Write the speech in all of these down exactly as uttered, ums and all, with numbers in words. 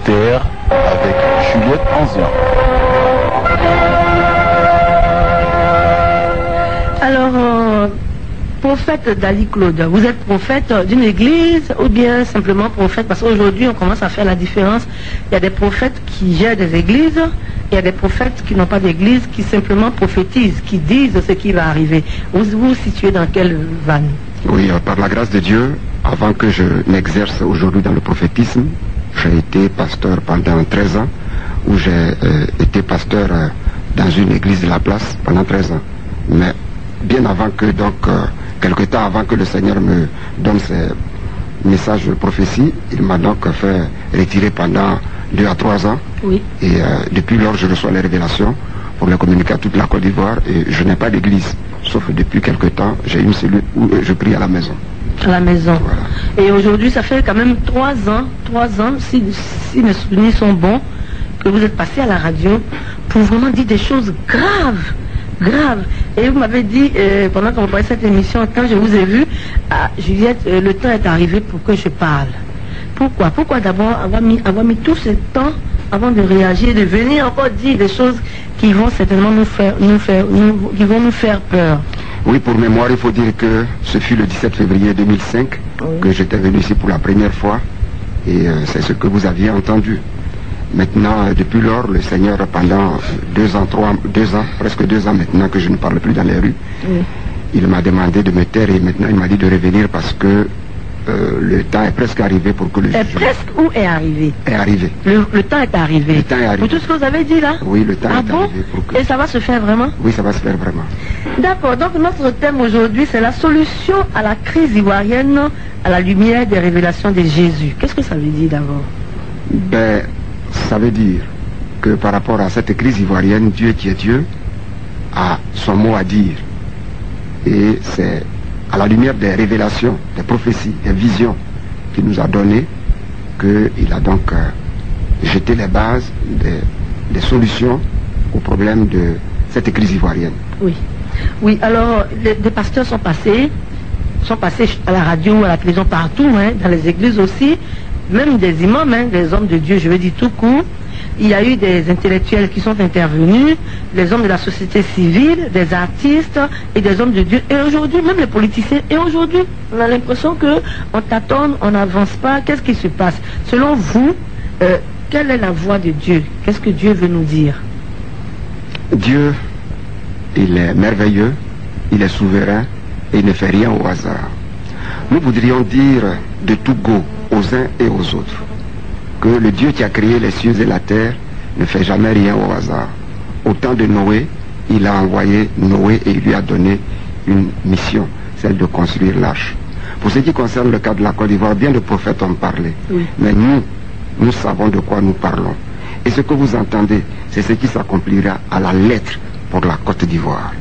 Terre avec Juliette Anzian. Alors, euh, prophète Dali Claude, vous êtes prophète d'une église ou bien simplement prophète? Parce qu'aujourd'hui, on commence à faire la différence. Il y a des prophètes qui gèrent des églises, et il y a des prophètes qui n'ont pas d'église, qui simplement prophétisent, qui disent ce qui va arriver. Vous vous situez dans quelle vanne? Oui, euh, par la grâce de Dieu, avant que je n'exerce aujourd'hui dans le prophétisme, j'ai été pasteur pendant treize ans, où j'ai euh, été pasteur euh, dans une église de la place pendant treize ans. Mais bien avant que, donc, euh, quelque temps avant que le Seigneur me donne ses messages de prophétie, il m'a donc fait retirer pendant deux à trois ans. Oui. Et euh, depuis lors, je reçois les révélations pour les communiquer à toute la Côte d'Ivoire, et je n'ai pas d'église. Sauf depuis quelque temps, j'ai une cellule où euh, je prie à la maison. À la maison. Voilà. Et aujourd'hui, ça fait quand même trois ans, trois ans, si, si mes souvenirs sont bons, que vous êtes passé à la radio pour vraiment dire des choses graves, graves. Et vous m'avez dit, euh, pendant qu'on parlait cette émission, quand je vous ai vu, ah, Juliette, euh, le temps est arrivé pour que je parle. Pourquoi Pourquoi d'abord avoir mis, avoir mis tout ce temps avant de réagir, de venir encore dire des choses qui vont certainement nous faire, nous faire, nous, qui vont nous faire peur? Oui, pour mémoire, il faut dire que ce fut le dix-sept février deux mille cinq oui. que j'étais venu ici pour la première fois, et euh, c'est ce que vous aviez entendu. Maintenant, euh, depuis lors, le Seigneur, pendant deux ans, trois, deux ans, presque deux ans maintenant que je ne parle plus dans les rues, oui. il m'a demandé de me taire, et maintenant il m'a dit de revenir parce que euh, le temps est presque arrivé pour que le est jugement... presque ou est arrivé Est arrivé. Le, le temps est arrivé. Le temps est arrivé. Pour tout ce que vous avez dit là? Oui, le temps ah est bon? arrivé. Pour que... Et ça va se faire vraiment? Oui, ça va se faire vraiment. D'accord, donc notre thème aujourd'hui, c'est la solution à la crise ivoirienne à la lumière des révélations de Jésus. Qu'est-ce que ça veut dire d'abord? Ben, ça veut dire que par rapport à cette crise ivoirienne, Dieu qui est Dieu a son mot à dire. Et c'est à la lumière des révélations, des prophéties, des visions qu'il nous a données qu'il a donc euh, jeté les bases des, des solutions au problème de cette crise ivoirienne. Oui. Oui, alors les, des pasteurs sont passés, sont passés à la radio, à la télévision, partout, hein, dans les églises aussi, même des imams, hein, des hommes de Dieu, je veux dire tout court. Il y a eu des intellectuels qui sont intervenus, des hommes de la société civile, des artistes et des hommes de Dieu. Et aujourd'hui, même les politiciens. Et aujourd'hui, on a l'impression qu'on tâtonne, on n'avance pas. Qu'est-ce qui se passe? Selon vous, euh, quelle est la voix de Dieu? Qu'est-ce que Dieu veut nous dire? Dieu, il est merveilleux, il est souverain et il ne fait rien au hasard. Nous voudrions dire de tout go aux uns et aux autres que le Dieu qui a créé les cieux et la terre ne fait jamais rien au hasard. Au temps de Noé, il a envoyé Noé et il lui a donné une mission, celle de construire l'arche. Pour ce qui concerne le cas de la Côte d'Ivoire, bien de prophètes ont parlé, oui. mais nous, nous savons de quoi nous parlons. Et ce que vous entendez, c'est ce qui s'accomplira à la lettre pour la Côte d'Ivoire.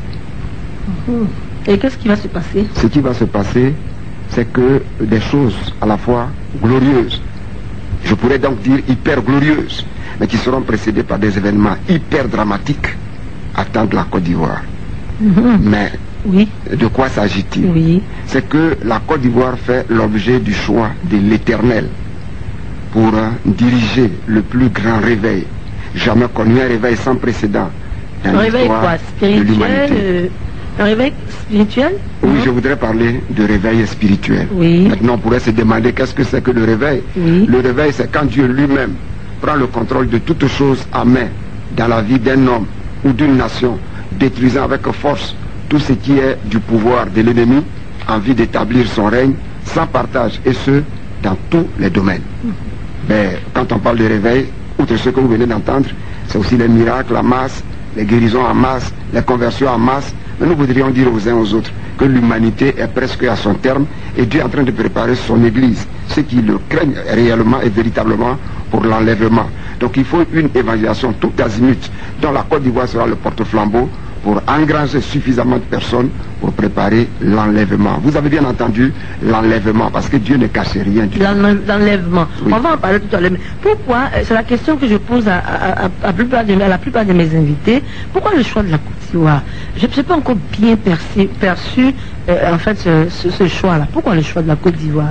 Et qu'est-ce qui va se passer? Ce qui va se passer, c'est que des choses à la fois glorieuses, je pourrais donc dire hyper glorieuses, mais qui seront précédées par des événements hyper dramatiques, attendent la Côte d'Ivoire. Mm-hmm. Mais oui. de quoi s'agit-il? Oui. C'est que la Côte d'Ivoire fait l'objet du choix de l'Éternel pour euh, diriger le plus grand réveil jamais connu, un réveil sans précédent dans l'histoire de l'humanité. Euh, un réveil spirituel? Oui, non? Je voudrais parler de réveil spirituel. Oui. Maintenant, on pourrait se demander qu'est-ce que c'est que le réveil? Oui. Le réveil, c'est quand Dieu lui-même prend le contrôle de toute chose à main dans la vie d'un homme ou d'une nation, détruisant avec force tout ce qui est du pouvoir de l'ennemi en vue d'établir son règne sans partage, et ce, dans tous les domaines. Mm. Mais quand on parle de réveil, outre ce que vous venez d'entendre, c'est aussi les miracles en masse, les guérisons en masse, les conversions en masse. Mais nous voudrions dire aux uns aux autres que l'humanité est presque à son terme et Dieu est en train de préparer son église, ceux qui le craignent réellement et véritablement pour l'enlèvement. Donc il faut une évangélisation tout azimut dont la Côte d'Ivoire sera le porte-flambeau pour engranger suffisamment de personnes pour préparer l'enlèvement. Vous avez bien entendu l'enlèvement, parce que Dieu ne cache rien du tout. L'enlèvement. Oui. On va en parler tout à l'heure. Pourquoi, c'est la question que je pose à, à, à, à, plupart de, à la plupart de mes invités, pourquoi le choix de la Côte d'Ivoire? Je ne sais pas encore bien perçu, perçu euh, en fait ce, ce, ce choix-là. Pourquoi le choix de la Côte d'Ivoire?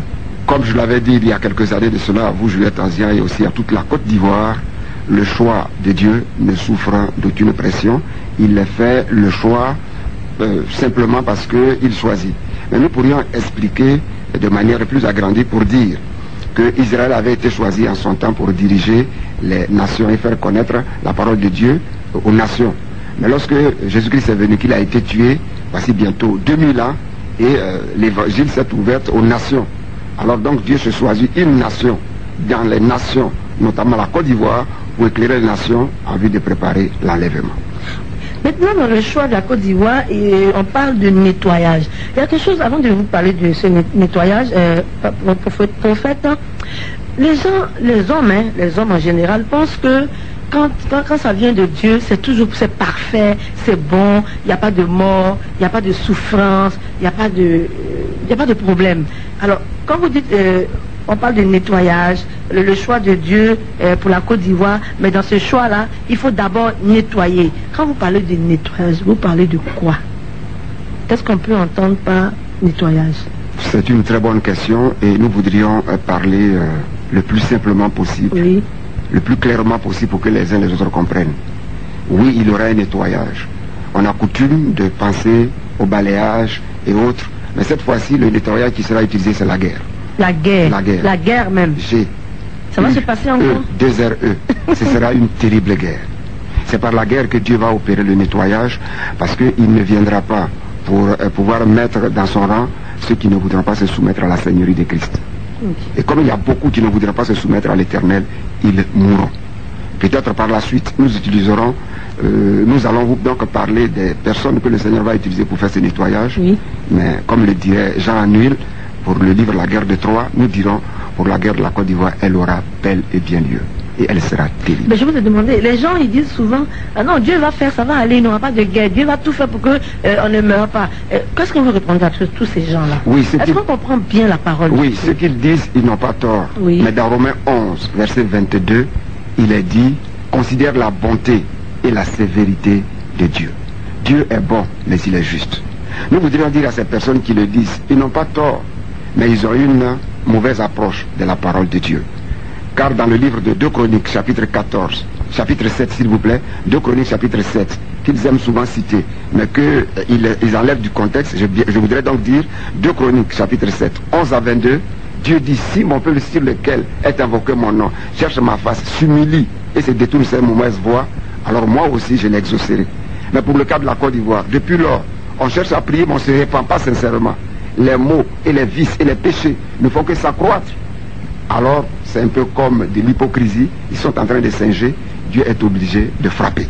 Comme je l'avais dit il y a quelques années de cela à vous, Juliette Ancien, et aussi à toute la Côte d'Ivoire, le choix de Dieu ne souffre d'aucune pression. Il fait le choix euh, simplement parce qu'il choisit. Mais nous pourrions expliquer de manière plus agrandie pour dire que Israël avait été choisi en son temps pour diriger les nations et faire connaître la parole de Dieu aux nations. Mais lorsque Jésus-Christ est venu, qu'il a été tué, voici bientôt deux mille ans, et euh, l'évangile s'est ouvert aux nations. Alors donc Dieu se choisit une nation dans les nations, notamment la Côte d'Ivoire, pour éclairer les nations en vue de préparer l'enlèvement. Maintenant, dans le choix de la Côte d'Ivoire, on parle de nettoyage. Il y a quelque chose, avant de vous parler de ce nettoyage, euh, prophète, hein, les gens, les hommes, hein, les hommes en général, pensent que quand, quand, quand ça vient de Dieu, c'est toujours, c'est parfait, c'est bon, il n'y a pas de mort, il n'y a pas de souffrance, il n'y a pas de, il n'y a pas de problème. Alors, quand vous dites, euh, on parle de nettoyage, le, le choix de Dieu euh, pour la Côte d'Ivoire, mais dans ce choix-là, il faut d'abord nettoyer. Quand vous parlez de nettoyage, vous parlez de quoi? Qu'est-ce qu'on peut entendre par nettoyage? C'est une très bonne question et nous voudrions euh, parler euh, le plus simplement possible, oui. le plus clairement possible pour que les uns les autres comprennent. Oui, il y aura un nettoyage. On a coutume de penser au balayage et autres, mais cette fois-ci, le nettoyage qui sera utilisé, c'est la guerre. La guerre. La guerre. La guerre même. G. Ça va se passer encore? deux R E. Ce sera une terrible guerre. C'est par la guerre que Dieu va opérer le nettoyage, parce qu'il ne viendra pas pour euh, pouvoir mettre dans son rang ceux qui ne voudront pas se soumettre à la Seigneurie de Christ. Okay. Et comme il y a beaucoup qui ne voudraient pas se soumettre à l'Éternel, ils mourront. Peut-être par la suite, nous utiliserons, euh, nous allons donc parler des personnes que le Seigneur va utiliser pour faire ce nettoyage. Oui. Mais comme le dirait Jean Anouilh, pour le livre La guerre de Troie, nous dirons, pour la guerre de la Côte d'Ivoire, elle aura bel et bien lieu. Et elle sera terrible. Mais je vous ai demandé, les gens ils disent souvent, ah non, Dieu va faire, ça va aller, il n'y aura pas de guerre, Dieu va tout faire pour qu'on euh, ne meure pas. Euh, Qu'est-ce qu'on veut répondre à tous, tous ces gens-là? Oui, Est-ce qu'on comprend bien la parole? Oui, ce qu'ils disent, ils n'ont pas tort. Oui. Mais dans Romains onze, verset vingt-deux, il est dit, considère la bonté et la sévérité de Dieu. Dieu est bon, mais il est juste. Nous voudrions dire à ces personnes qui le disent, ils n'ont pas tort, mais ils ont une mauvaise approche de la parole de Dieu. Car dans le livre de deux Chroniques, chapitre quatorze, chapitre sept, s'il vous plaît, deux Chroniques, chapitre sept, qu'ils aiment souvent citer, mais qu'ils ils enlèvent du contexte, je, je voudrais donc dire, deux Chroniques, chapitre sept, onze à vingt-deux, Dieu dit, si mon peuple sur lequel est invoqué mon nom, cherche ma face, s'humilie et se détourne ses mauvaises voies, alors moi aussi je l'exaucerai. Mais pour le cas de la Côte d'Ivoire, depuis lors, on cherche à prier, mais on ne se répand pas sincèrement. Les maux et les vices et les péchés ne font que s'accroître. Alors, c'est un peu comme de l'hypocrisie. Ils sont en train de singer. Dieu est obligé de frapper.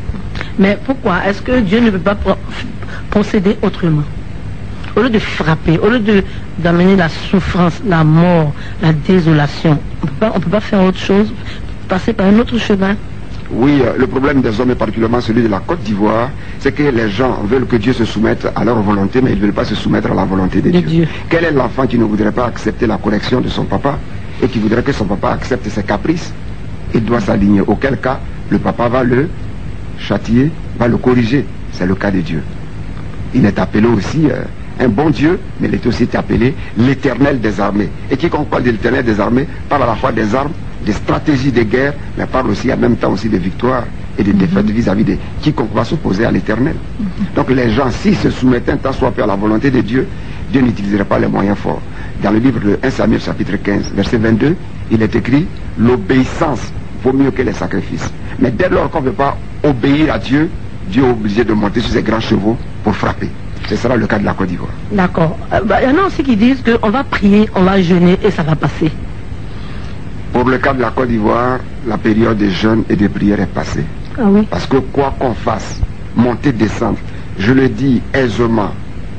Mais pourquoi? Est-ce que Dieu ne peut pas procéder autrement? Au lieu de frapper, au lieu d'amener la souffrance, la mort, la désolation, on ne peut pas faire autre chose, passer par un autre chemin? Oui, euh, le problème des hommes, et particulièrement celui de la Côte d'Ivoire, c'est que les gens veulent que Dieu se soumette à leur volonté, mais ils ne veulent pas se soumettre à la volonté de, de Dieu. Dieu. Quel est l'enfant qui ne voudrait pas accepter la correction de son papa et qui voudrait que son papa accepte ses caprices? Il doit s'aligner. Auquel cas, le papa va le châtier, va le corriger. C'est le cas de Dieu. Il est appelé aussi euh, un bon Dieu, mais il est aussi appelé l'Éternel des armées. Et quiconque parle de l'Éternel des armées parle à la fois des armes, des stratégies de guerre, mais parle aussi en même temps aussi de victoires et de défaites vis-à-vis de quiconque va s'opposer à l'Éternel. Mm-hmm. Donc les gens, s'ils se soumettent un temps soit peu à la volonté de Dieu, Dieu n'utiliserait pas les moyens forts. Dans le livre de un Samuel chapitre quinze, verset vingt-deux, il est écrit, l'obéissance vaut mieux que les sacrifices. Mais dès lors qu'on ne veut pas obéir à Dieu, Dieu est obligé de monter sur ses grands chevaux pour frapper. Ce sera le cas de la Côte d'Ivoire. D'accord. Euh, bah, il y en a aussi qui disent qu'on va prier, on va jeûner et ça va passer. Pour le cas de la Côte d'Ivoire, la période de jeûne et de prière est passée. Ah oui. Parce que quoi qu'on fasse, monter, descendre, je le dis aisément,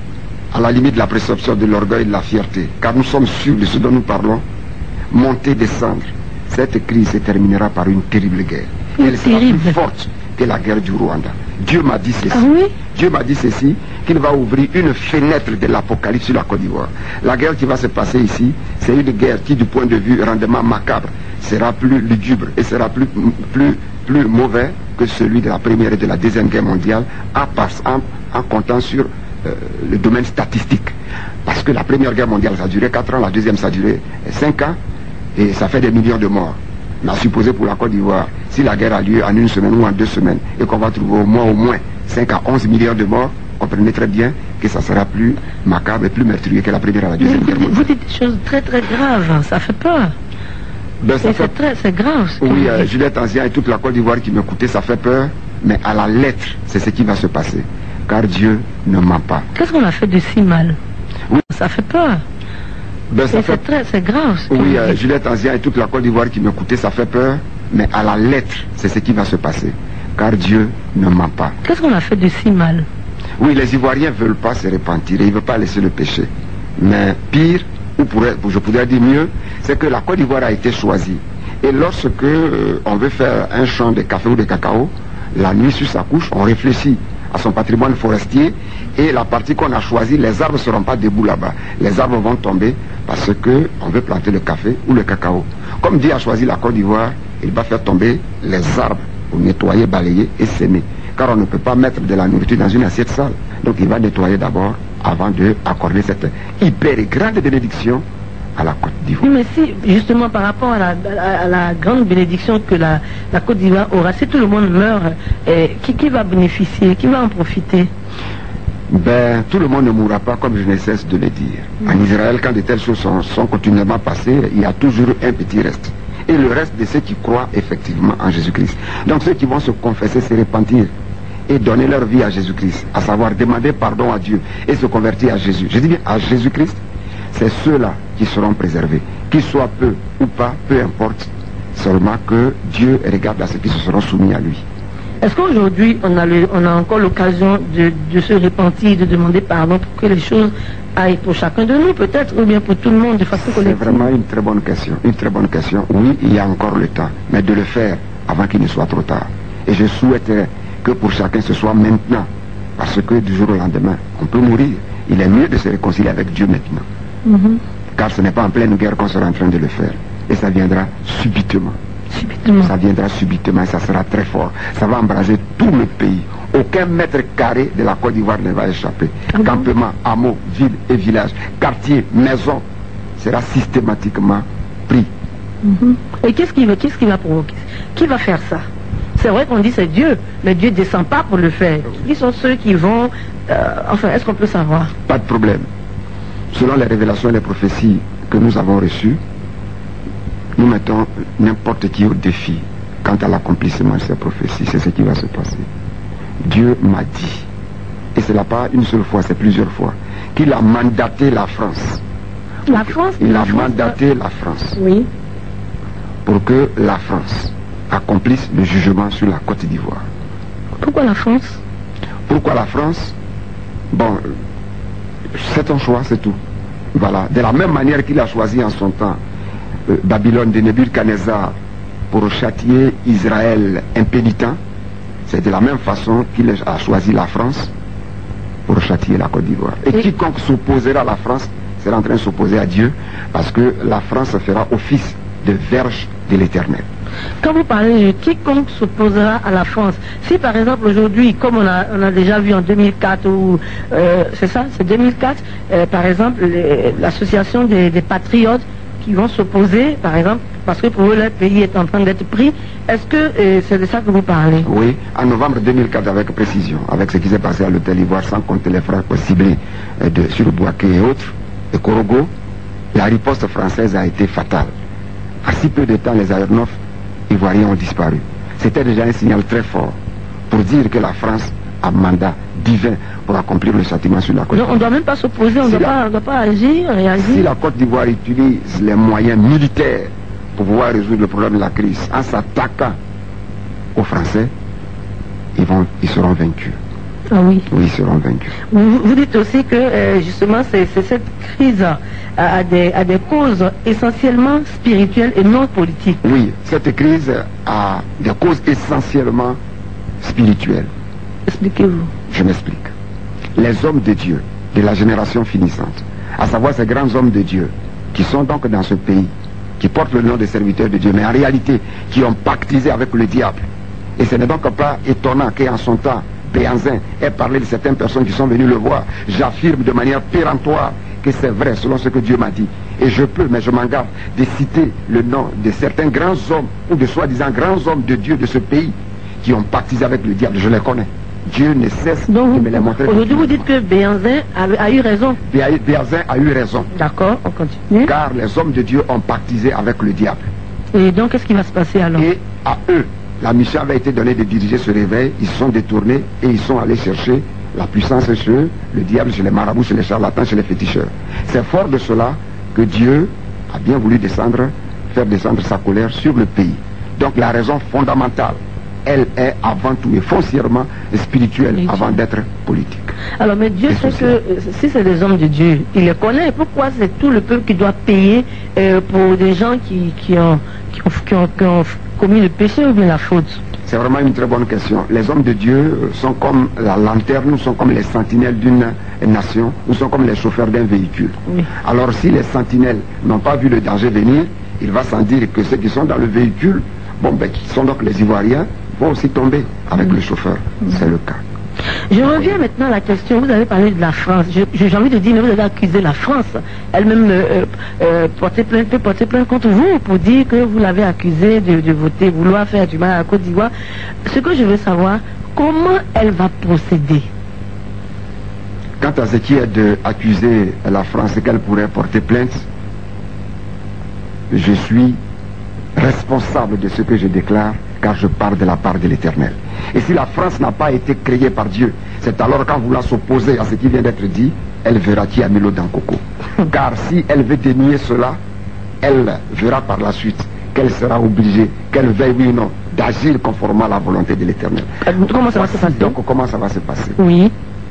à la limite de la présomption de l'orgueil et de la fierté, car nous sommes sûrs de ce dont nous parlons, monter, descendre, cette crise se terminera par une terrible guerre. Une Elle sera terrible. plus forte que la guerre du Rwanda. Dieu m'a dit ceci. Ah oui? Dieu m'a dit ceci, qu'il va ouvrir une fenêtre de l'Apocalypse sur la Côte d'Ivoire. La guerre qui va se passer ici, c'est une guerre qui, du point de vue rendement macabre, sera plus lugubre et sera plus, plus, plus mauvais que celui de la première et de la deuxième guerre mondiale, en, en, en comptant sur euh, le domaine statistique. Parce que la première guerre mondiale, ça a duré quatre ans, la deuxième, ça a duré cinq ans, et ça fait des millions de morts. On a supposé pour la Côte d'Ivoire, si la guerre a lieu en une semaine ou en deux semaines, et qu'on va trouver au moins, au moins cinq à onze millions de morts, comprenez très bien que ça sera plus macabre et plus meurtrier que la première et la deuxième guerre mondiale. Vous dites des choses très très graves, ça fait peur. Ben, ça fait... C'est grave. Ce oui, euh, Juliette Ancien et toute la Côte d'Ivoire qui m'écoutait, ça fait peur, mais à la lettre, c'est ce qui va se passer. Car Dieu ne ment pas. Qu'est-ce qu'on a fait de si mal? Oui. Ça fait peur. Ben, ça fait... C'est grave. Ce oui, euh, Juliette Ancien et toute la Côte d'Ivoire qui m'écoutait, ça fait peur, mais à la lettre, c'est ce qui va se passer. Car Dieu ne ment pas. Qu'est-ce qu'on a fait de si mal? Oui, les Ivoiriens ne veulent pas se repentir, ils ne veulent pas laisser le péché. Mais pire, ou pourrait, je pourrais dire mieux, c'est que la Côte d'Ivoire a été choisie. Et lorsque euh, on veut faire un champ de café ou de cacao, la nuit sur sa couche, on réfléchit à son patrimoine forestier, et la partie qu'on a choisie, les arbres ne seront pas debout là-bas. Les arbres vont tomber parce qu'on veut planter le café ou le cacao. Comme Dieu a choisi la Côte d'Ivoire, il va faire tomber les arbres pour nettoyer, balayer et s'aimer. Car on ne peut pas mettre de la nourriture dans une assiette sale. Donc il va nettoyer d'abord avant d'accorder cette hyper grande bénédiction à la Côte d'Ivoire. Mais si, justement, par rapport à la, à, à la grande bénédiction que la, la Côte d'Ivoire aura, si tout le monde meurt, eh, qui, qui va bénéficier, qui va en profiter? Ben, tout le monde ne mourra pas, comme je ne cesse de le dire. Mmh. En Israël, quand de telles choses sont, sont continuellement passées, il y a toujours un petit reste. Et le reste de ceux qui croient effectivement en Jésus-Christ. Donc ceux qui vont se confesser, se repentir et donner leur vie à Jésus-Christ, à savoir demander pardon à Dieu et se convertir à Jésus. Je dis bien à Jésus-Christ, c'est ceux-là qui seront préservés. Qu'ils soient peu ou pas, peu importe, seulement que Dieu regarde à ceux qui se seront soumis à lui. Est-ce qu'aujourd'hui, on, on a encore l'occasion de, de se repentir, de demander pardon pour que les choses aillent pour chacun de nous, peut-être, ou bien pour tout le monde, de façon collective? C'est vraiment une très bonne question. Une très bonne question. Oui, il y a encore le temps, mais de le faire avant qu'il ne soit trop tard. Et je souhaiterais que pour chacun ce soit maintenant, parce que du jour au lendemain, on peut mourir. Il est mieux de se réconcilier avec Dieu maintenant. Mm-hmm. Car ce n'est pas en pleine guerre qu'on sera en train de le faire. Et ça viendra subitement. Subitement. Ça viendra subitement et ça sera très fort. Ça va embraser tout le pays. Aucun mètre carré de la Côte d'Ivoire ne va échapper. Ah Campement, bon? Hameaux, villes et villages, quartiers, maisons, sera systématiquement pris. Mm-hmm. Et qu'est-ce qui va, qu'est-ce qui va provoquer? Qui va faire ça? C'est vrai qu'on dit c'est Dieu, mais Dieu ne descend pas pour le faire. Qui sont ceux qui vont... Euh, enfin, est-ce qu'on peut savoir? Pas de problème. Selon les révélations et les prophéties que nous avons reçues, nous mettons n'importe qui au défi quant à l'accomplissement de ces prophéties. C'est ce qui va se passer. Dieu m'a dit, et ce n'est pas une seule fois, c'est plusieurs fois, qu'il a mandaté la France. La France Il la a France, mandaté la France. Oui. Pour que la France accomplisse le jugement sur la Côte d'Ivoire. Pourquoi la France? Pourquoi la France? Bon, c'est un choix, c'est tout. Voilà. De la même manière qu'il a choisi en son temps euh, Babylone de Nebuchadnezzar pour châtier Israël impénitent, c'est de la même façon qu'il a choisi la France pour châtier la Côte d'Ivoire. Et, Et quiconque s'opposera à la France sera en train de s'opposer à Dieu, parce que la France fera office de verge de l'Éternel. Quand vous parlez de quiconque s'opposera à la France, si par exemple aujourd'hui, comme on a, on a déjà vu en deux mille quatre, ou euh, c'est ça, c'est deux mille quatre, euh, par exemple, l'association des, des patriotes qui vont s'opposer, par exemple, parce que pour eux, leur pays est en train d'être pris, est-ce que euh, c'est de ça que vous parlez? Oui, en novembre deux mille quatre, avec précision, avec ce qui s'est passé à l'hôtel Ivoire, sans compter les frappes ciblées euh, de, sur Bouaké et autres, et Korogo, la riposte française a été fatale. À si peu de temps, les aéronefs ivoiriens ont disparu. C'était déjà un signal très fort pour dire que la France a mandat divin pour accomplir le châtiment sur la Côte d'Ivoire. On ne doit même pas s'opposer, on ne si doit, doit pas agir, réagir. Si la Côte d'Ivoire utilise les moyens militaires pour pouvoir résoudre le problème de la crise en s'attaquant aux Français, ils, vont, ils seront vaincus. Ah oui. Oui, ils seront vaincus. Vous, vous dites aussi que euh, justement c'est cette crise a, a, des, a des causes essentiellement spirituelles et non politiques. Oui, cette crise a des causes essentiellement spirituelles. Expliquez-vous. Je m'explique. Les hommes de Dieu, de la génération finissante, à savoir ces grands hommes de Dieu, qui sont donc dans ce pays, qui portent le nom de serviteurs de Dieu, mais en réalité, qui ont pactisé avec le diable. Et ce n'est donc pas étonnant qu'en son temps, Béhanzin ait parlé de certaines personnes qui sont venues le voir. J'affirme de manière péremptoire que c'est vrai selon ce que Dieu m'a dit. Et je peux, mais je m'en garde, de citer le nom de certains grands hommes ou de soi-disant grands hommes de Dieu de ce pays qui ont pactisé avec le diable. Je les connais. Dieu ne cesse Donc, de me les montrer. Aujourd'hui, vous dites que Béhanzin a, a eu raison. Béhanzin a eu raison. D'accord, on continue. Car les hommes de Dieu ont pactisé avec le diable. Et donc, qu'est-ce qui va se passer alors? Et à eux, la mission avait été donnée de diriger ce réveil. Ils se sont détournés et ils sont allés chercher la puissance chez eux, le diable chez les marabouts, chez les charlatans, chez les féticheurs. C'est fort de cela que Dieu a bien voulu descendre, faire descendre sa colère sur le pays. Donc la raison fondamentale, elle est avant tout et foncièrement spirituelle avant d'être politique. Alors, mais Dieu sait que euh, si c'est des hommes de Dieu, il les connaît. Pourquoi c'est tout le peuple qui doit payer euh, pour des gens qui, qui, ont, qui, ont, qui, ont, qui ont commis le péché ou bien la faute? C'est vraiment une très bonne question. Les hommes de Dieu sont comme la lanterne, nous sommes comme les sentinelles d'une nation, nous sommes comme les chauffeurs d'un véhicule. Oui. Alors si les sentinelles n'ont pas vu le danger venir, il va sans dire que ceux qui sont dans le véhicule, bon ben qui sont donc les Ivoiriens, vont aussi tomber avec mmh. le chauffeur. Mmh. C'est le cas. Je reviens maintenant à la question, vous avez parlé de la France. J'ai envie de dire, mais vous avez accusé la France. Elle-même euh, euh, porter plainte, peut porter plainte contre vous pour dire que vous l'avez accusé de, de voter, vouloir faire du mal à la Côte d'Ivoire. Ce que je veux savoir, comment elle va procéder? Quant à ce qui est d'accuser la France et qu'elle pourrait porter plainte, je suis responsable de ce que je déclare, car je parle de la part de l'Éternel. Et si la France n'a pas été créée par Dieu, c'est alors qu'en voulant s'opposer à ce qui vient d'être dit, elle verra qui a mis l'eau dans le coco. Car si elle veut dénier cela, elle verra par la suite qu'elle sera obligée, qu'elle veuille oui ou non, d'agir conformément à la volonté de l'Éternel. Comment ça va se passer? Donc comment ça va se passer? Oui.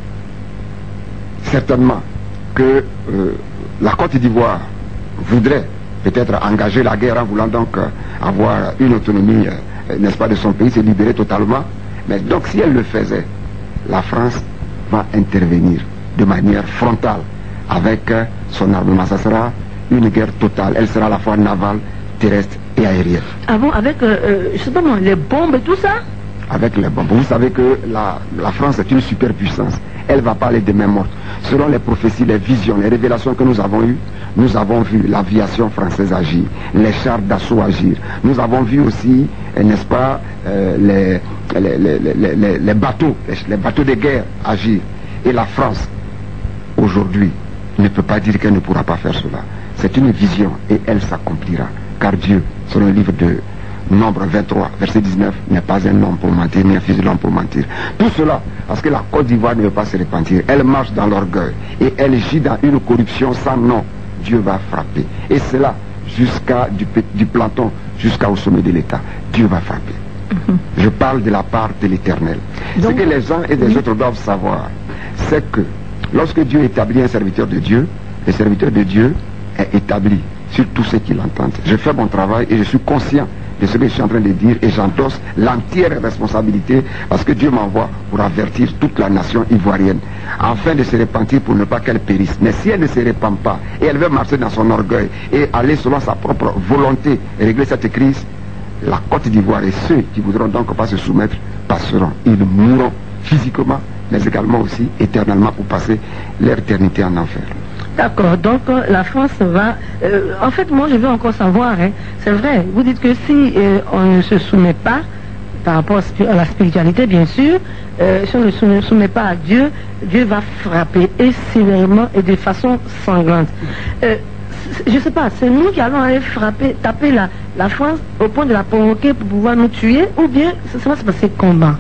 Certainement que euh, la Côte d'Ivoire voudrait peut-être engager la guerre en voulant donc euh, avoir une autonomie, euh, n'est-ce pas, de son pays, se libérer totalement. Mais donc si elle le faisait, la France va intervenir de manière frontale avec euh, son armement. Ça sera une guerre totale. Elle sera à la fois navale, terrestre et aérienne. Ah bon, avec, euh, euh, je sais pas moi, les bombes et tout ça? Avec les bombes. Vous savez que la, la France est une superpuissance. Elle va pas aller de main morte. Selon les prophéties, les visions, les révélations que nous avons eues, nous avons vu l'aviation française agir, les chars d'assaut agir. Nous avons vu aussi, n'est-ce pas, euh, les, les, les, les, les, les bateaux, les, les bateaux de guerre agir. Et la France, aujourd'hui, ne peut pas dire qu'elle ne pourra pas faire cela. C'est une vision et elle s'accomplira. Car Dieu, selon le livre de Nombre vingt-trois, verset dix-neuf, n'est pas un homme pour mentir, ni un fils de l'homme pour mentir. Tout cela, parce que la Côte d'Ivoire ne veut pas se repentir. Elle marche dans l'orgueil et elle gît dans une corruption sans nom. Dieu va frapper. Et cela, jusqu'à du, du planton, jusqu'au sommet de l'État. Dieu va frapper. Mm-hmm. Je parle de la part de l'Éternel. Ce que les uns et les oui. autres doivent savoir, c'est que lorsque Dieu établit un serviteur de Dieu, le serviteur de Dieu est établi sur tous ceux qui l'entendent. Je fais mon travail et je suis conscient de ce que je suis en train de dire et j'endosse l'entière responsabilité parce que Dieu m'envoie pour avertir toute la nation ivoirienne afin de se repentir pour ne pas qu'elle périsse. Mais si elle ne se repent pas et elle veut marcher dans son orgueil et aller selon sa propre volonté et régler cette crise, la Côte d'Ivoire et ceux qui voudront donc pas se soumettre passeront. Ils mourront physiquement mais également aussi éternellement pour passer leur éternité en enfer. D'accord, donc euh, la France va... Euh, en fait, moi, je veux encore savoir, hein, c'est vrai, vous dites que si euh, on ne se soumet pas, par rapport à la spiritualité, bien sûr, euh, si on ne se soumet pas à Dieu, Dieu va frapper et sévèrement et de façon sanglante. Euh, je ne sais pas, c'est nous qui allons aller frapper, taper la, la France au point de la provoquer pour pouvoir nous tuer, ou bien ça va se passer comment?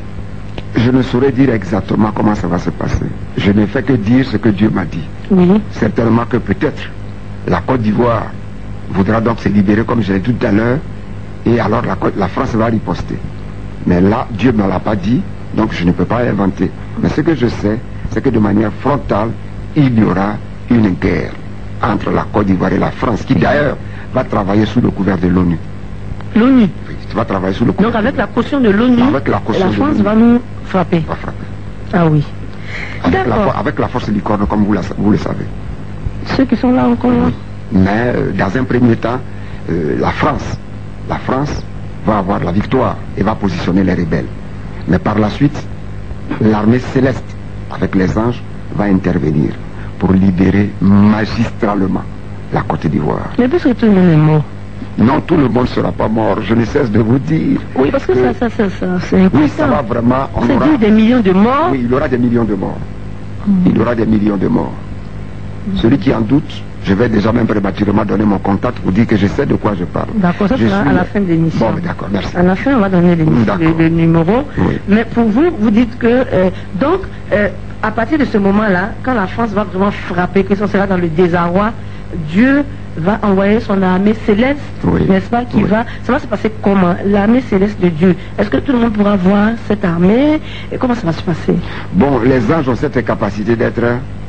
Je ne saurais dire exactement comment ça va se passer. Je ne fais que dire ce que Dieu m'a dit. Oui. Certainement que peut-être la Côte d'Ivoire voudra donc se libérer comme je l'ai dit tout à l'heure et alors la, la France va riposter. Mais là, Dieu ne me l'a pas dit, donc je ne peux pas inventer. Mais ce que je sais, c'est que de manière frontale, il y aura une guerre entre la Côte d'Ivoire et la France qui d'ailleurs va travailler sous le couvert de l'ONU. L'ONU va travailler sous le Donc avec la caution de l'ONU, la, la France va nous frapper. Va frapper. Ah oui. Avec la, avec la force licorne, comme vous, la, vous le savez. Ceux qui sont là encore là. Oui. Mais euh, dans un premier temps, euh, la France, la France va avoir la victoire et va positionner les rebelles. Mais par la suite, l'armée céleste, avec les anges, va intervenir pour libérer magistralement la Côte d'Ivoire. Mais puisque tout le monde est mort. Non, tout le monde ne sera pas mort, je ne cesse de vous dire. Oui, parce que, que ça, ça, ça, ça c'est important. Oui, ça va vraiment... C'est aura... des millions de morts. Oui, il y aura des millions de morts. Mmh. Il y aura des millions de morts. Mmh. Celui qui en doute, je vais déjà même prématurément donner mon contact pour dire que je sais de quoi je parle. D'accord, ça je sera suis... à la fin de l'émission. Bon, d'accord, merci. À la fin, on va donner les, les, les numéros. Oui. Mais pour vous, vous dites que... Euh, donc, euh, à partir de ce moment-là, quand la France va vraiment frapper, que ça sera dans le désarroi, Dieu va envoyer son armée céleste, oui. n'est-ce pas, qui oui. va... Ça va se passer comment? L'armée céleste de Dieu. Est-ce que tout le monde pourra voir cette armée? Et comment ça va se passer? Bon, les anges ont cette capacité d'être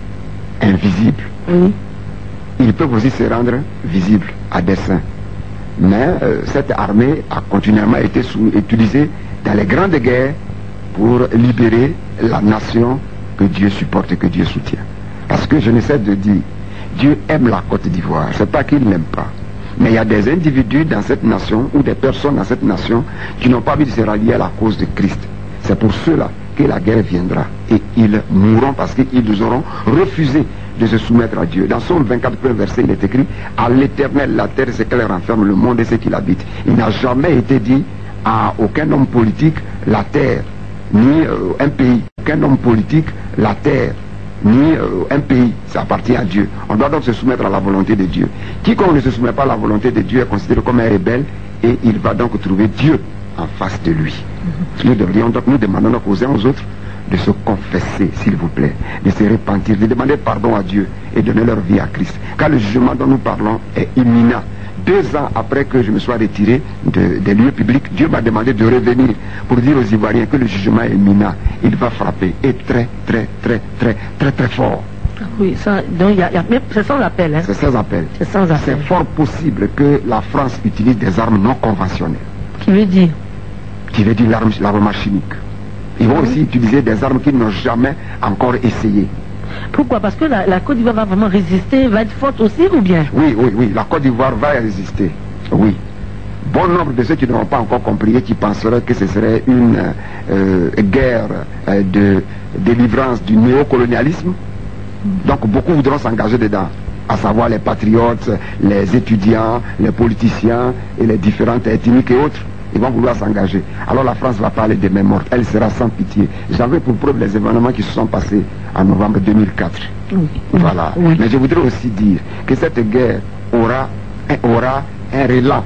invisibles. Oui. Ils peuvent aussi se rendre visibles à dessein. Mais euh, cette armée a continuellement été sous, utilisée dans les grandes guerres pour libérer la nation que Dieu supporte et que Dieu soutient. Parce que je ne cesse de dire, Dieu aime la Côte d'Ivoire, c'est pas qu'il n'aime pas. Mais il y a des individus dans cette nation ou des personnes dans cette nation qui n'ont pas envie de se rallier à la cause de Christ. C'est pour cela que la guerre viendra et ils mourront parce qu'ils auront refusé de se soumettre à Dieu. Dans Psaume vingt-quatre, premier verset, il est écrit: à l'Éternel la terre, c'est qu'elle renferme, le monde et ce qu'il habite. Il n'a jamais été dit à aucun homme politique la terre, ni euh, un pays. Aucun homme politique la terre, ni euh, un pays, ça appartient à Dieu. On doit donc se soumettre à la volonté de Dieu. Quiconque ne se soumet pas à la volonté de Dieu est considéré comme un rebelle et il va donc trouver Dieu en face de lui. Mm-hmm. Nous devrions donc, nous demandons donc aux uns aux autres de se confesser, s'il vous plaît, de se repentir, de demander pardon à Dieu et donner leur vie à Christ. Car le jugement dont nous parlons est imminent. Deux ans après que je me sois retiré de, des lieux publics, Dieu m'a demandé de revenir pour dire aux Ivoiriens que le jugement est imminent. Il va frapper, et très, très, très, très, très, très fort. Oui, ça, donc y a, y a, c'est sans appel. Hein. C'est sans appel. C'est sans appel. C'est fort possible que la France utilise des armes non conventionnelles. Qui veut dire Qui veut dire l'arme chimique. Ils vont aussi utiliser des armes qu'ils n'ont jamais encore essayées. Pourquoi? Parce que la, la Côte d'Ivoire va vraiment résister, va être forte aussi ou bien? Oui, oui, oui, la Côte d'Ivoire va résister, oui. Bon nombre de ceux qui n'ont pas encore compris et qui penseraient que ce serait une euh, guerre euh, de délivrance du néocolonialisme, donc beaucoup voudront s'engager dedans, à savoir les patriotes, les étudiants, les politiciens et les différentes ethniques et autres. Ils vont vouloir s'engager. Alors la France va parler des mémoires. Elle sera sans pitié. J'avais pour preuve les événements qui se sont passés en novembre deux mille quatre. Oui. Voilà. Oui. Mais je voudrais aussi dire que cette guerre aura, aura un relan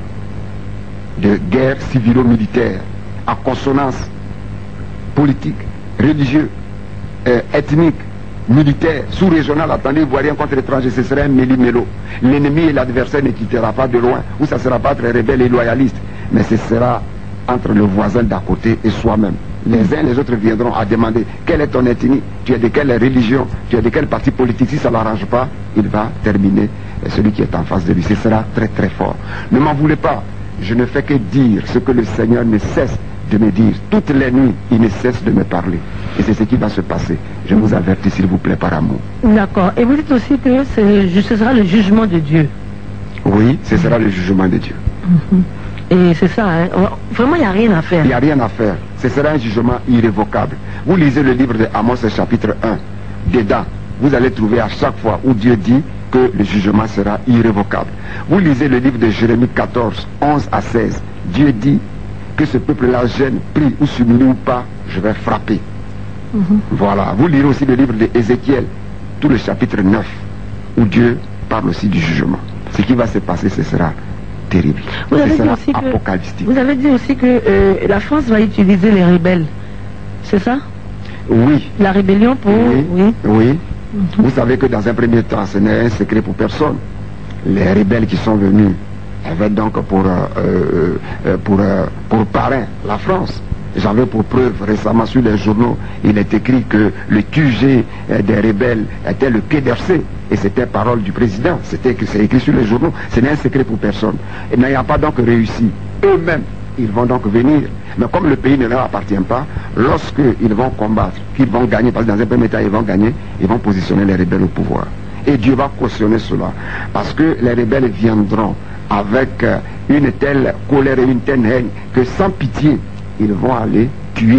de guerre civilo-militaire à consonance politique, religieuse, euh, ethnique, militaire, sous-régional. Attendez, Ivoirien contre étranger, ce serait un méli-mélo. L'ennemi et l'adversaire ne quittera pas de loin, ou ça ne sera pas très rebelle et loyaliste. Mais ce sera entre le voisin d'à côté et soi-même. Les uns et les autres viendront à demander quelle est ton ethnie, tu es de quelle religion, tu es de quel parti politique. Si ça ne l'arrange pas, il va terminer celui qui est en face de lui. Ce sera très très fort. Ne m'en voulez pas, je ne fais que dire ce que le Seigneur ne cesse de me dire. Toutes les nuits, il ne cesse de me parler. Et c'est ce qui va se passer. Je vous avertis, s'il vous plaît, par amour. D'accord. Et vous dites aussi que ce sera le jugement de Dieu. Oui, ce sera le jugement de Dieu. Mm-hmm. Et c'est ça, hein. Vraiment, il n'y a rien à faire. Il n'y a rien à faire. Ce sera un jugement irrévocable. Vous lisez le livre de Amos, chapitre un. Dedans, vous allez trouver à chaque fois où Dieu dit que le jugement sera irrévocable. Vous lisez le livre de Jérémie quatorze, onze à seize. Dieu dit que ce peuple-là gêne, prie ou s'humilie ou pas, je vais frapper. Mm-hmm. Voilà. Vous lirez aussi le livre de Ézéchiel, tout le chapitre neuf, où Dieu parle aussi du jugement. Ce qui va se passer, ce sera terrible. Vous avez, ce sera dit aussi apocalyptique. Que, vous avez dit aussi que euh, la France va utiliser les rebelles. C'est ça? Oui. La rébellion pour... Oui. Oui. oui. Mm-hmm. Vous savez que dans un premier temps, ce n'est un secret pour personne. Les rebelles qui sont venus avaient donc pour, euh, euh, pour, euh, pour parrain la France. J'avais pour preuve récemment sur les journaux, il est écrit que le Q G des rebelles était le Quai d'Orsay. Et c'était parole du président. C'était que c'est écrit sur les journaux. Ce n'est un secret pour personne. Et n'ayant pas donc réussi, eux-mêmes, ils vont donc venir. Mais comme le pays ne leur appartient pas, lorsqu'ils vont combattre, qu'ils vont gagner, parce que dans un premier temps, ils vont gagner, ils vont positionner les rebelles au pouvoir. Et Dieu va cautionner cela. Parce que les rebelles viendront avec une telle colère et une telle haine que sans pitié, ils vont aller tuer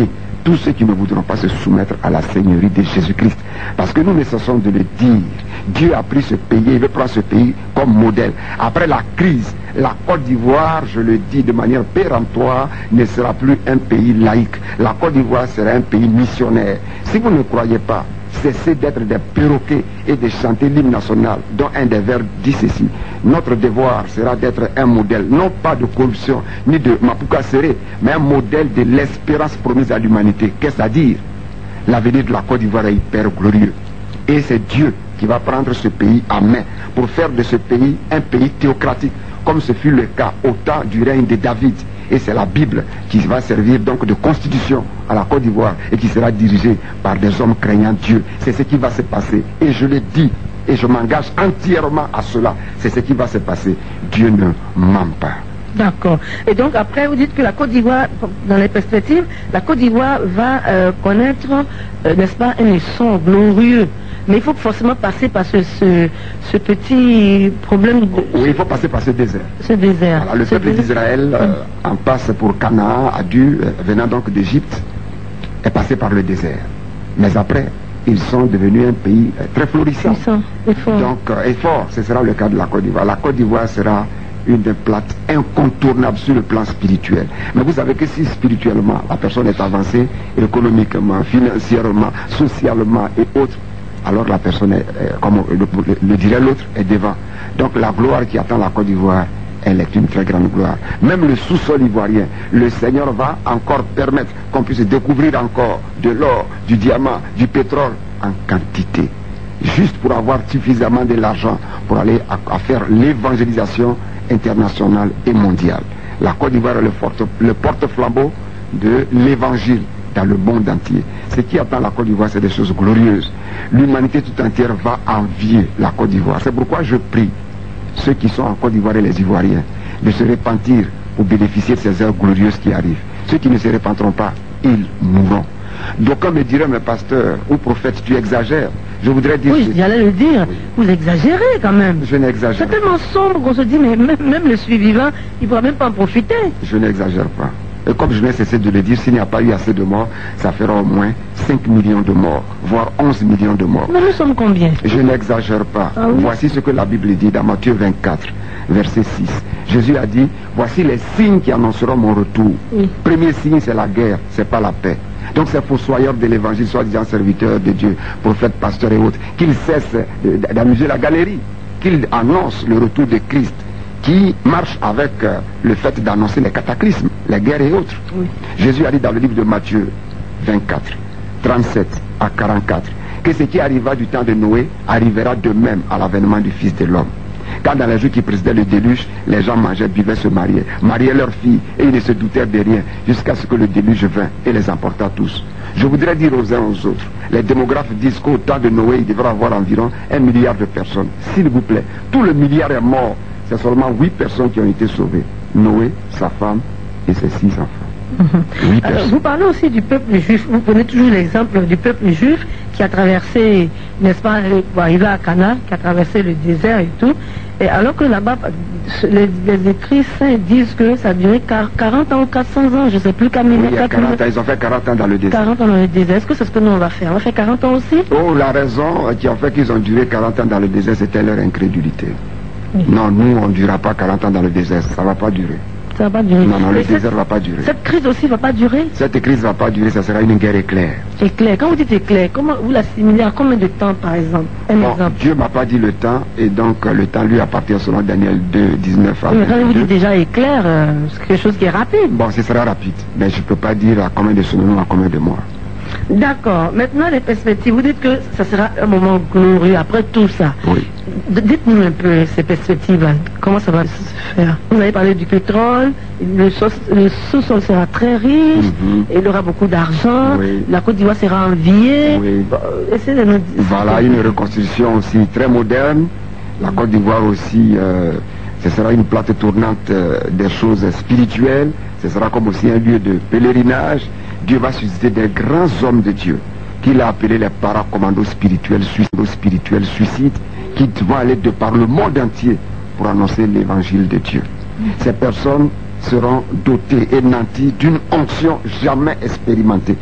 tous ceux qui ne voudront pas se soumettre à la Seigneurie de Jésus-Christ. Parce que nous ne cessons de le dire. Dieu a pris ce pays, il veut prendre ce pays comme modèle. Après la crise, la Côte d'Ivoire, je le dis de manière péremptoire, ne sera plus un pays laïque. La Côte d'Ivoire sera un pays missionnaire. Si vous ne croyez pas, cessez d'être des perroquets et de chanter l'hymne national, dont un des vers dit ceci: notre devoir sera d'être un modèle, non pas de corruption, ni de Mapuka Serré, mais un modèle de l'espérance promise à l'humanité. Qu'est-ce à dire? L'avenir de la Côte d'Ivoire est hyper glorieux. Et c'est Dieu qui va prendre ce pays à main pour faire de ce pays un pays théocratique, comme ce fut le cas au temps du règne de David. Et c'est la Bible qui va servir donc de constitution à la Côte d'Ivoire et qui sera dirigée par des hommes craignant Dieu. C'est ce qui va se passer. Et je le dis, et je m'engage entièrement à cela. C'est ce qui va se passer. Dieu ne ment pas. D'accord. Et donc après, vous dites que la Côte d'Ivoire, dans les perspectives, la Côte d'Ivoire va euh, connaître, euh, n'est-ce pas, un essor glorieux. Mais il faut forcément passer par ce, ce, ce petit problème. De... Oui, il faut passer par ce désert. Ce désert. Voilà, le ce peuple d'Israël, euh, en passe pour Canaan, a dû, euh, venant donc d'Égypte, est passé par le désert. Mais après, ils sont devenus un pays euh, très florissant. Puissant, et fort. Donc, euh, et fort, ce sera le cas de la Côte d'Ivoire. La Côte d'Ivoire sera une des plates incontournables sur le plan spirituel. Mais vous savez que si spirituellement, la personne est avancée, économiquement, financièrement, socialement et autres, alors la personne, est, euh, comme le, le, le dirait l'autre, est devant. Donc la gloire qui attend la Côte d'Ivoire, elle est une très grande gloire. Même le sous-sol ivoirien, le Seigneur va encore permettre qu'on puisse découvrir encore de l'or, du diamant, du pétrole en quantité. Juste pour avoir suffisamment de l'argent pour aller à, à faire l'évangélisation internationale et mondiale. La Côte d'Ivoire est le, le porte-flambeau de l'évangile dans le monde entier. Ce qui attend la Côte d'Ivoire, c'est des choses glorieuses. L'humanité tout entière va envier la Côte d'Ivoire. C'est pourquoi je prie ceux qui sont en Côte d'Ivoire et les Ivoiriens de se repentir pour bénéficier de ces heures glorieuses qui arrivent. Ceux qui ne se repentiront pas, ils mourront. Donc quand me dirait mes pasteurs ou prophètes, tu exagères, je voudrais dire... Oui, j'allais le dire, oui. Vous exagérez quand même. Je n'exagère pas. C'est tellement sombre qu'on se dit, mais même, même le suivant, il ne pourra même pas en profiter. Je n'exagère pas. Et comme je n'ai cessé de le dire, s'il n'y a pas eu assez de morts, ça fera au moins cinq millions de morts, voire onze millions de morts. Mais nous sommes combien? Je n'exagère pas. Ah oui? Voici ce que la Bible dit dans Matthieu vingt-quatre, verset six. Jésus a dit, voici les signes qui annonceront mon retour. Oui. Premier signe, c'est la guerre, c'est pas la paix. Donc ces fossoyeurs de l'évangile, soi-disant serviteurs de Dieu, prophètes, pasteurs et autres, qu'ils cessent d'amuser la galerie, qu'ils annoncent le retour de Christ, qui marche avec euh, le fait d'annoncer les cataclysmes, les guerres et autres. Oui. Jésus a dit dans le livre de Matthieu vingt-quatre, trente-sept à quarante-quatre, que ce qui arriva du temps de Noé arrivera de même à l'avènement du Fils de l'homme. Quand dans les jours qui précédaient le déluge, les gens mangeaient, buvaient, se mariaient, mariaient leurs filles, et ils ne se doutèrent de rien, jusqu'à ce que le déluge vint et les emporta tous. Je voudrais dire aux uns aux autres, les démographes disent qu'au temps de Noé, il devrait avoir environ un milliard de personnes. S'il vous plaît, tout le milliard est mort. C'est seulement huit personnes qui ont été sauvées. Noé, sa femme et ses six enfants. Mmh. Alors, vous parlez aussi du peuple juif. Vous prenez toujours l'exemple du peuple juif qui a traversé, n'est-ce pas, pour arriver à Canaan, qui a traversé le désert et tout. Et alors que là-bas, les, les écrits saints disent que ça a duré quarante ans ou quatre cents ans, je ne sais plus combien. Oui, il y a quarante ans, ils ont fait quarante ans dans le désert. quarante ans dans le désert. Est-ce que c'est ce que nous on va faire? On va faire quarante ans aussi? Oh, la raison qui a fait qu'ils ont duré quarante ans dans le désert, c'était leur incrédulité. Oui. Non, nous, on ne durera pas quarante ans dans le désert, ça ne va pas durer. Ça va pas durer. Non, non, le cette, désert ne va pas durer. Cette crise aussi ne va pas durer? Cette crise ne va pas durer, ça sera une guerre éclair. Éclair. Quand vous dites éclair, comment vous l'assimilez à combien de temps, par exemple? Un bon, exemple. Dieu ne m'a pas dit le temps, et donc le temps lui appartient selon Daniel deux, dix-neuf à oui, mais quand vous dites déjà éclair, euh, c'est quelque chose qui est rapide. Bon, ce sera rapide, mais je ne peux pas dire à combien de semaines ou à combien de mois. D'accord. Maintenant, les perspectives. Vous dites que ça sera un moment glorieux après tout ça. Oui. Dites-nous un peu ces perspectives-là. Comment ça va se faire? Vous avez parlé du pétrole. Le sous-sol sera très riche. Mm-hmm. Et il y aura beaucoup d'argent. Oui. La Côte d'Ivoire sera enviée. Oui. Essayez de nous dire. Voilà, une reconstruction aussi très moderne. La Côte d'Ivoire aussi, euh, ce sera une plate tournante euh, des choses spirituelles. Ce sera comme aussi un lieu de pèlerinage. Dieu va susciter des grands hommes de Dieu, qu'il a appelés les paracommandos spirituels, spirituels suicides, qui vont aller de par le monde entier pour annoncer l'évangile de Dieu. Ces personnes seront dotées et nanties d'une onction jamais expérimentée.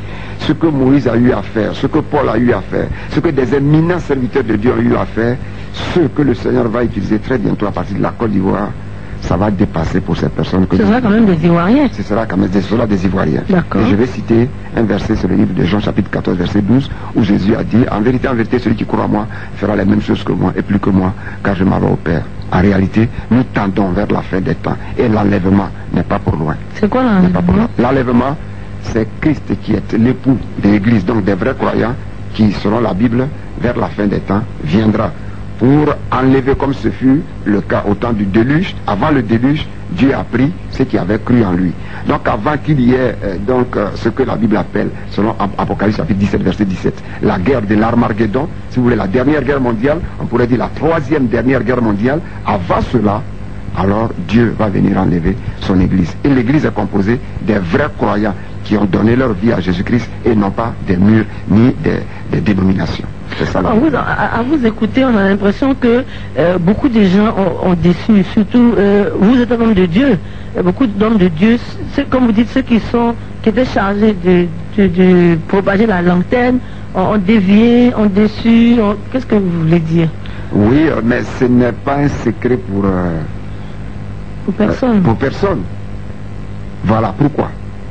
ce que Moïse a eu à faire, ce que Paul a eu à faire, ce que des éminents serviteurs de Dieu ont eu à faire, ce que le Seigneur va utiliser très bientôt à partir de la Côte d'Ivoire, ça va dépasser pour ces personnes que... Ce sera quand même des Ivoiriens. Ce sera quand même des, sera des Ivoiriens. D'accord. Et je vais citer un verset sur le livre de Jean chapitre quatorze verset douze où Jésus a dit, en vérité, en vérité, celui qui croit à moi fera les mêmes choses que moi et plus que moi, car je m'en vais au Père. En réalité, nous tendons vers la fin des temps et l'enlèvement n'est pas pour loin. C'est quoi l'enlèvement? L'enlèvement, c'est Christ qui est l'époux de l'Église, donc des vrais croyants qui, selon la Bible, vers la fin des temps, viendra pour enlever, comme ce fut le cas au temps du déluge. Avant le déluge, Dieu a pris ceux qui avaient cru en lui. Donc avant qu'il y ait euh, donc, euh, ce que la Bible appelle, selon Apocalypse chapitre dix-sept, verset dix-sept, la guerre de l'Armageddon, si vous voulez, la dernière guerre mondiale, on pourrait dire la troisième dernière guerre mondiale, avant cela, alors Dieu va venir enlever son Église. Et l'Église est composée des vrais croyants qui ont donné leur vie à Jésus-Christ et non pas des murs ni des, des dénominations. C'est ça. À vous, à, à vous écouter, on a l'impression que euh, beaucoup de gens ont, ont déçu. Surtout, euh, vous êtes un homme de Dieu. Euh, beaucoup d'hommes de Dieu, comme vous dites, ceux qui sont qui étaient chargés de, de, de propager la lanterne, ont, ont dévié, ont déçu. Ont... Qu'est-ce que vous voulez dire? Oui, mais ce n'est pas un secret pour... Euh, pour personne. Euh, pour personne. Voilà pourquoi.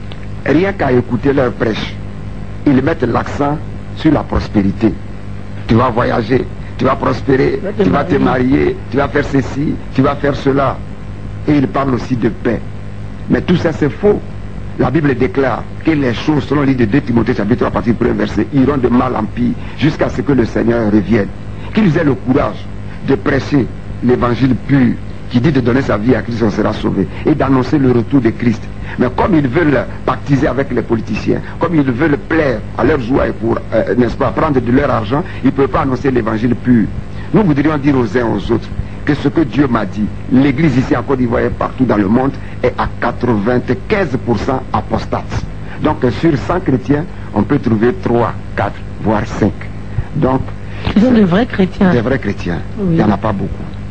Rien qu'à écouter leur prêche, ils mettent l'accent sur la prospérité. Tu vas voyager, tu vas prospérer, tu vas te marier, tu vas faire ceci, tu vas faire cela. Et ils parlent aussi de paix. Mais tout ça c'est faux. La Bible déclare que les choses, selon le livre de deux Timothée chapitre trois, partie premier verset, iront de mal en pire jusqu'à ce que le Seigneur revienne. Qu'ils aient le courage de prêcher l'évangile pur qui dit de donner sa vie à Christ, on sera sauvé, et d'annoncer le retour de Christ. Mais comme ils veulent pactiser avec les politiciens, comme ils veulent plaire à leurs joies et pour, euh, n'est-ce pas, prendre de leur argent, ils ne peuvent pas annoncer l'évangile pur. Nous voudrions dire aux uns aux autres que ce que Dieu m'a dit, l'église ici en Côte d'Ivoire et partout dans le monde est à quatre-vingt-quinze pour cent apostate. Donc sur cent chrétiens, on peut trouver trois, quatre, voire cinq. Donc, ils sont de vrais chrétiens. Des vrais chrétiens. Oui. Il n'y en a pas beaucoup.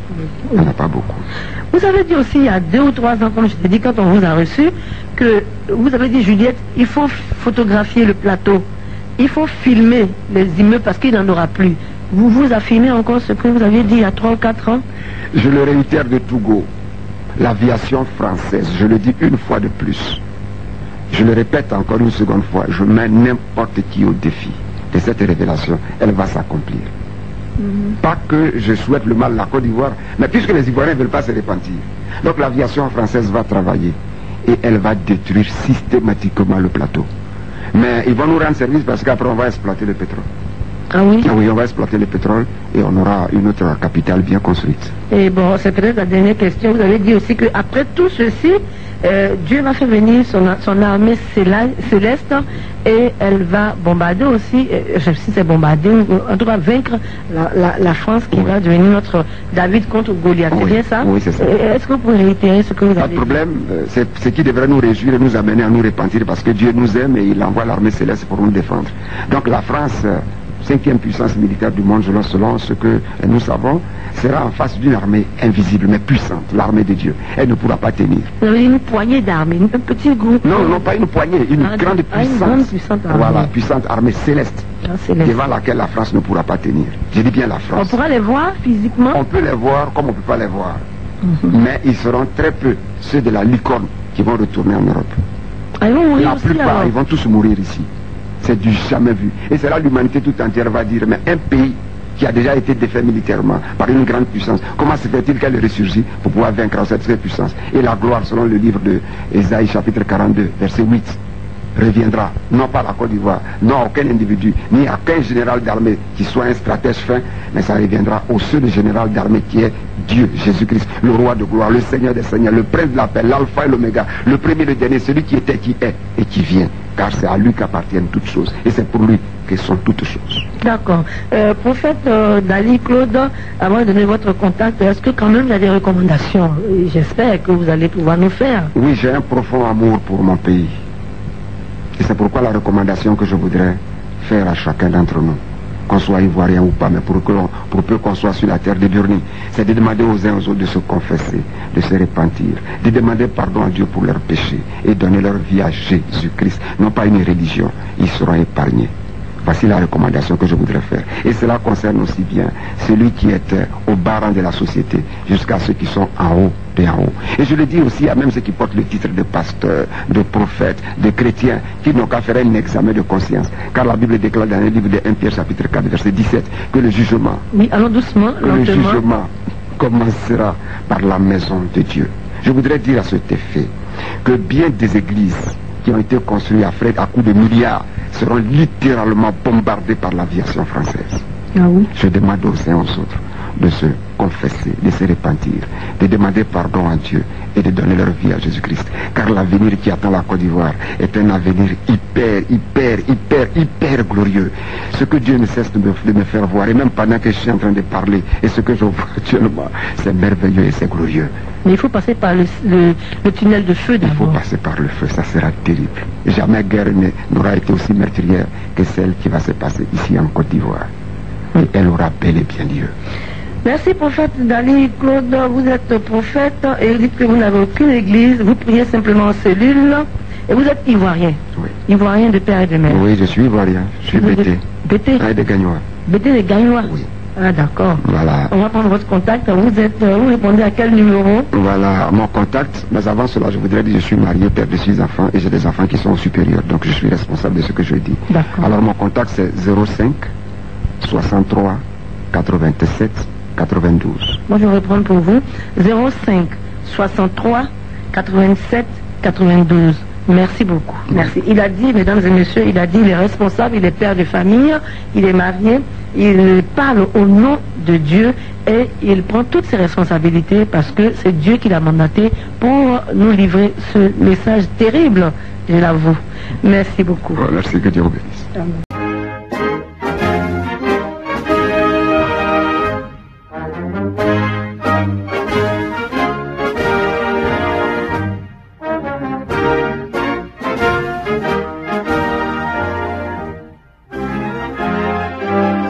Il n'y en a pas beaucoup. Vous avez dit aussi il y a deux ou trois ans, comme je t'ai dit quand on vous a reçu, que vous avez dit, Juliette, il faut photographier le plateau. Il faut filmer les immeubles parce qu'il n'en aura plus. Vous vous affirmez encore ce que vous aviez dit il y a trois ou quatre ans? Je le réitère de Togo. L'aviation française, je le dis une fois de plus. Je le répète encore une seconde fois. Je mets n'importe qui au défi de cette révélation. Elle va s'accomplir. Mm-hmm. Pas que je souhaite le mal à la Côte d'Ivoire, mais puisque les Ivoiriens ne veulent pas se repentir. Donc l'aviation française va travailler et elle va détruire systématiquement le plateau. Mais ils vont nous rendre service parce qu'après on va exploiter le pétrole. Ah oui? Ah oui, on va exploiter le pétrole et on aura une autre capitale bien construite. Et bon, c'est peut-être la dernière question. Vous avez dit aussi qu'après tout ceci, euh, Dieu va faire venir son, son armée céleste et elle va bombarder aussi, euh, je sais si c'est bombarder, en tout cas vaincre la, la, la France qui oui. va devenir notre David contre Goliath. C'est oui. bien ça? Oui, c'est ça. Est-ce que vous pouvez réitérer ce que vous avez dit? Pas de problème. C'est ce qui devrait nous réjouir et nous amener à nous repentir parce que Dieu nous aime et il envoie l'armée céleste pour nous défendre. Donc la France... Euh, cinquième puissance militaire du monde, selon ce que nous savons, sera en face d'une armée invisible mais puissante, l'armée de Dieu. Elle ne pourra pas tenir. Une poignée d'armées, un petit groupe. Non, non, pas une poignée, une ah, grande puissance. Une grande puissante armée. Voilà, puissante armée céleste, ah, céleste, devant laquelle la France ne pourra pas tenir. Je dis bien la France. On pourra les voir physiquement? On peut les voir comme on ne peut pas les voir. Mm-hmm. Mais ils seront très peu ceux de la licorne qui vont retourner en Europe. Ah, ils vont mourir la aussi, plupart, alors. Ils vont tous mourir ici. C'est du jamais vu. Et c'est là l'humanité tout entière va dire, mais un pays qui a déjà été défait militairement par une grande puissance, comment se fait-il qu'elle ressurgit pour pouvoir vaincre cette puissance? Et la gloire, selon le livre de Ésaïe chapitre quarante-deux, verset huit, reviendra, non pas à la Côte d'Ivoire, non à aucun individu, ni à aucun général d'armée qui soit un stratège fin, mais ça reviendra au seul général d'armée qui est Dieu, Jésus-Christ, le roi de gloire, le Seigneur des seigneurs, le prince de la paix, l'alpha et l'oméga, le premier et le dernier, celui qui était, qui est et qui vient, car c'est à lui qu'appartiennent toutes choses, et c'est pour lui que sont toutes choses. D'accord. Euh, prophète euh, Dali Claude, avant de donner votre contact, est-ce que quand même il y a des recommandations? J'espère que vous allez pouvoir nous faire. Oui, j'ai un profond amour pour mon pays. Et c'est pourquoi la recommandation que je voudrais faire à chacun d'entre nous, qu'on soit ivoirien ou pas, mais pour, que pour peu qu'on soit sur la terre de Burni, c'est de demander aux uns aux autres de se confesser, de se repentir, de demander pardon à Dieu pour leurs péchés et donner leur vie à Jésus-Christ, non pas une religion, ils seront épargnés. Voici la recommandation que je voudrais faire. Et cela concerne aussi bien celui qui est au bas rang de la société jusqu'à ceux qui sont en haut et en haut. Et je le dis aussi à même ceux qui portent le titre de pasteur, de prophète, de chrétien, qui n'ont qu'à faire un examen de conscience. Car la Bible déclare dans le livre de un Pierre chapitre quatre verset dix-sept que le jugement, oui, allons doucement, que le jugement commencera par la maison de Dieu. Je voudrais dire à cet effet que bien des églises qui ont été construites à frais à coups de milliards seront littéralement bombardés par l'aviation française. Ah oui. Je demande aux uns aux autres de se confesser, de se repentir, de demander pardon à Dieu et de donner leur vie à Jésus-Christ. Car l'avenir qui attend la Côte d'Ivoire est un avenir hyper, hyper, hyper, hyper glorieux. Ce que Dieu ne cesse de me, de me faire voir, et même pendant que je suis en train de parler, et ce que je vois actuellement, c'est merveilleux et c'est glorieux. Mais il faut passer par le, le, le tunnel de feu d'abord. Il faut passer par le feu, ça sera terrible. Jamais guerre n'aura été aussi meurtrière que celle qui va se passer ici en Côte d'Ivoire. Et elle aura bel et bien lieu. Merci prophète Dali Claude, vous êtes prophète et vous dites que vous n'avez aucune église, vous priez simplement en cellule et vous êtes ivoirien. Oui. Ivoirien de père et de mère. Oui, je suis ivoirien, je suis Bété. Bété Ah, de Gagnois. Bété de Gagnois. Oui. Ah d'accord. Voilà. On va prendre votre contact, vous êtes, vous répondez à quel numéro? Voilà, mon contact, mais avant cela, je voudrais dire que je suis marié, père de six enfants et j'ai des enfants qui sont supérieurs, donc je suis responsable de ce que je dis. D'accord. Alors mon contact c'est zéro cinq soixante-trois quatre-vingt-sept quatre-vingt-douze. Moi je vais reprendre pour vous zéro cinq soixante-trois quatre-vingt-sept quatre-vingt-douze. Merci beaucoup. Merci. Il a dit, mesdames et messieurs, il a dit, il est responsable, il est père de famille, il est marié, il parle au nom de Dieu et il prend toutes ses responsabilités parce que c'est Dieu qui l'a mandaté pour nous livrer ce message terrible, je l'avoue. Merci beaucoup. Merci, que Dieu vous bénisse. Amen.